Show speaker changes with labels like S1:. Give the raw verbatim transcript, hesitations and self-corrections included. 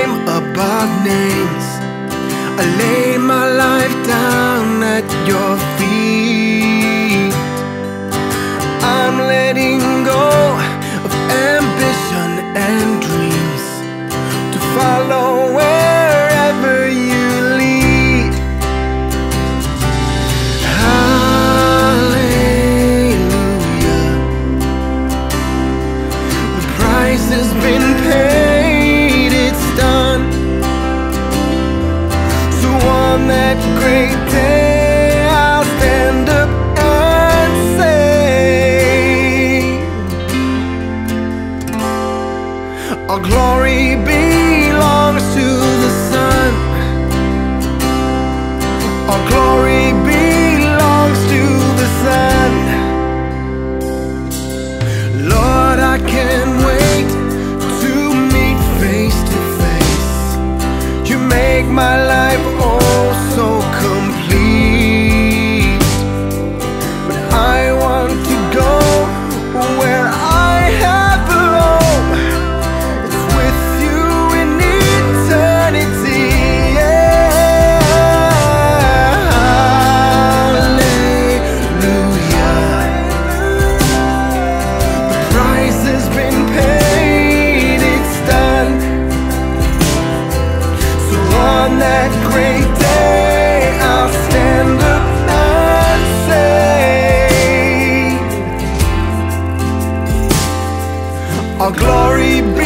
S1: name above names. I lay my life down at your feet. I'm letting go of ambition and dreams to follow wherever you lead. Hallelujah. The price has been paid, it's done. So on that great day I'll stand up and say, all glory belongs to the Son. All glory belongs to the Son. Lord, I can't wait to meet face to face. You make my life oh so complete. But I want to go where I have a home. It's with you in eternity. Yeah. Hallelujah. The price has been paid, it's done. So on that great day I'll stand up and say, all glory be